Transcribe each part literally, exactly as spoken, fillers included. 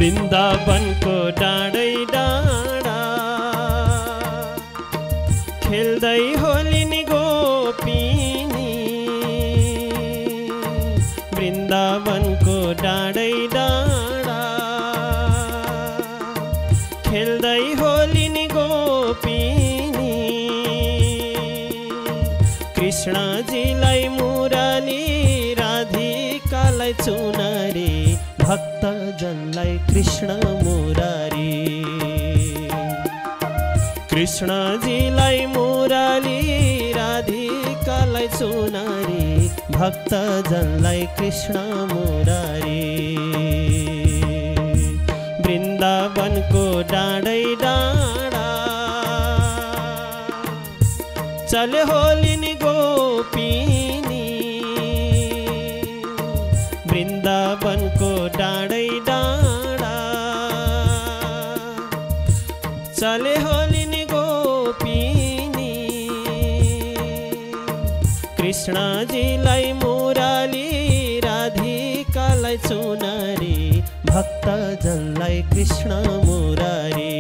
वृन्दावनको डाँडै डाँडा खेल्दै होलिनी गोपिनी वृन्दावनको डाँडै डाँडा खेल्दै होलिनी गोपिनी कृष्णजीलाई मुरली राधिकालाई चुनरी भक्तजनलाई कृष्ण मुरारी कृष्णजीलाई मुरली राधिकालाई चुनरी भक्तजनलाई कृष्ण मुरारी वृन्दावनको डाँडै डाँडा चले होलिनी गोपिनी वृन्दावनको डाँडै डाँडा चले होलिनी गोपिनी कृष्णजीलाई मुरली राधिकालाई चुनरी भक्तजनलाई कृष्ण मुरारी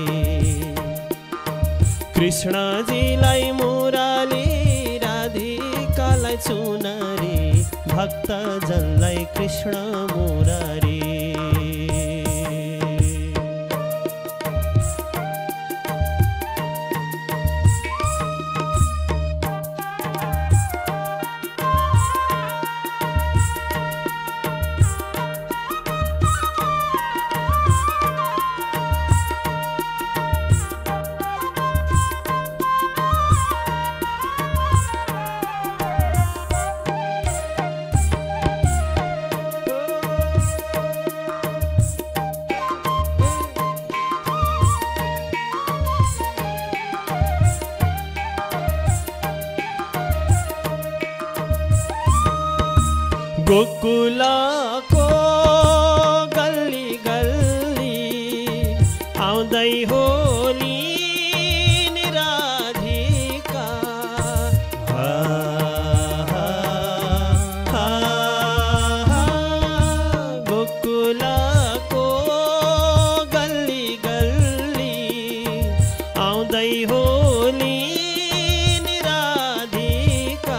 कृष्णजीलाई मुरली राधिकालाई चुनरी भक्तजनलाई कृष्ण मुरारी गोकुलको गल्ली गल्ली आउँदै होली नि राधिका हा, हा, हा, हा। गोकुलको गल्ली गल्ली आउँदै होली नि राधिका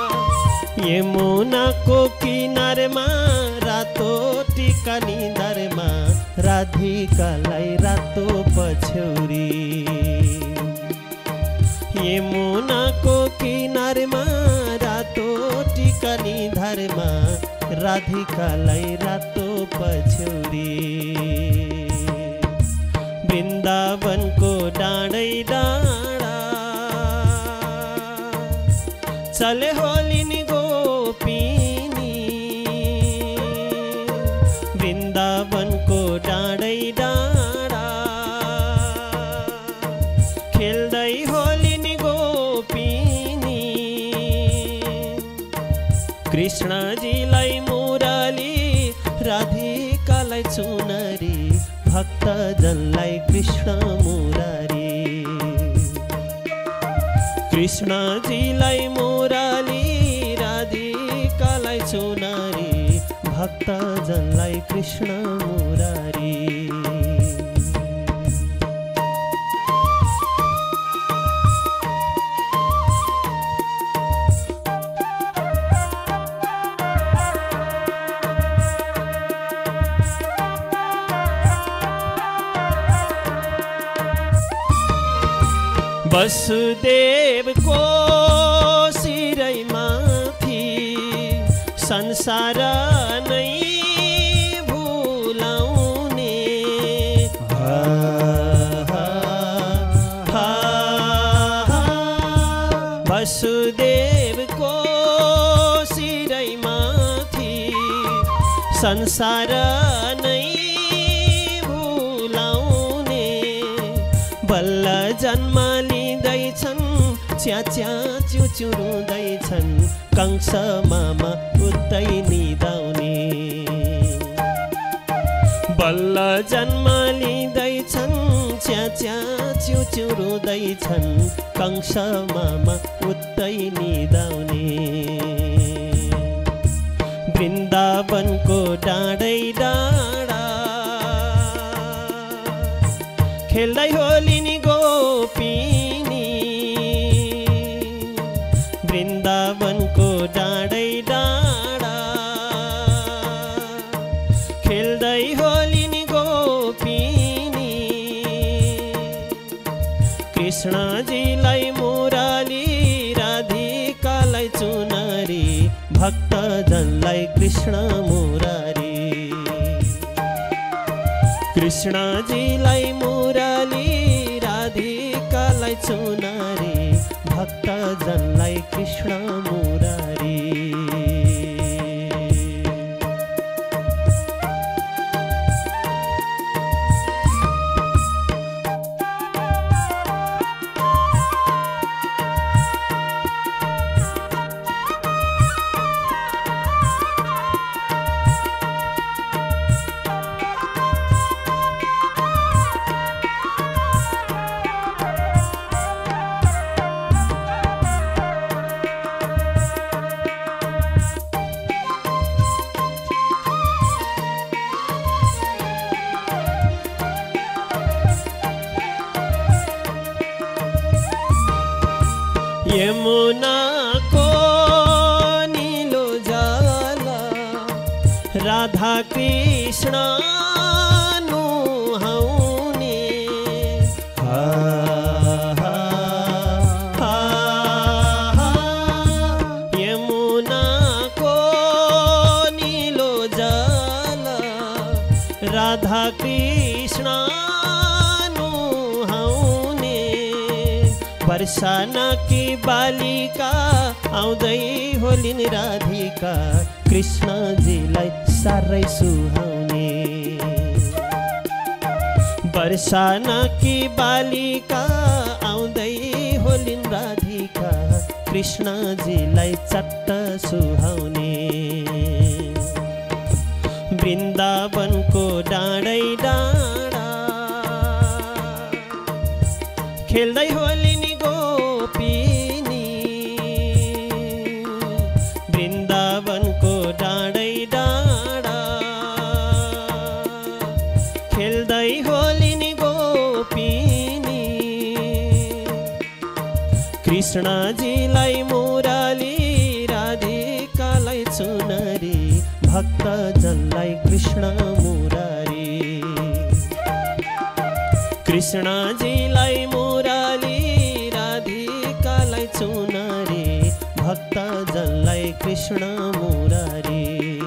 यमुनाको किनारमा रातो टीका निधारमा राधिकालाई रातो पछौरी यमुनाको किनारमा रातो टीका निधारमा राधिकालाई रातो पछौरी वृन्दावनको डाँडै डाँडा चले होलिनी गोपिनी वृन्दावनको डाँडै डाँडा खेल्दै होलिनी गोपिनी कृष्णजीलाई मुरली राधिकालाई चुनरी भक्तजनलाई कृष्ण मुरारी कृष्णजीलाई मुरली राधिकालाई चुनरी भक्तजनलाई कृष्ण मुरारी वसुदेवको शिरैमाथि संसार नै भुलाउने हा, हा, हा, हा। वसुदेवको शिरैमाथि संसार नै भुलाउने बल्ल जन्म लिँदैछन् च्याच्या च्युच्यु रुँदैछन् कंस मामा उतै निदाउने बल्ल जन्म लिँदैछन् च्याच्या च्युच्यु रुँदैछन् कंस मामा उतै निदाउने वृन्दावनको डाँडै डाँडा खेल्दै होलिनी गोपिनी वृन्दावनको डाँडै डाँडा खेल्दै होलिनी गोपिनी कृष्णजीलाई मुराली राधिकालाई चुनरी भक्तजनलाई कृष्ण मुरारी कृष्णजीलाई मुराली राधिकालाई चुनरी भक्तजनलाई कृष्ण मुरारी यमुना को नीलो जाला राधा कृष्ण नुहाउने हा हा हा हा यमुना को नीलो जाला राधा कृष्ण बरसाना की बालिका आउँदै होलिन् राधिका कृष्णजीलाई साह्रै सुहाउने बरसाना की बालिका आउँदै होलिन् राधिका कृष्णजीलाई चट्ट सुहाउने वृन्दावनको डाँडै डाँडा खेल्दै होलिनी गोपिनी वृन्दावनको डाँडै डाँडा खेल्दै होलिनी गोपिनी कृष्णजीलाई मुराली राधिकालाई चुनरी भक्तजनलाई कृष्ण मुरारी कृष्णजीलाई मुराली राधिकालाई चुनरी भक्तजनलाई कृष्ण मुरारी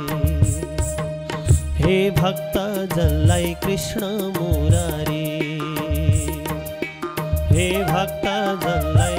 हे भक्तजनलाई कृष्ण मुरारी हे भक्तजनलाई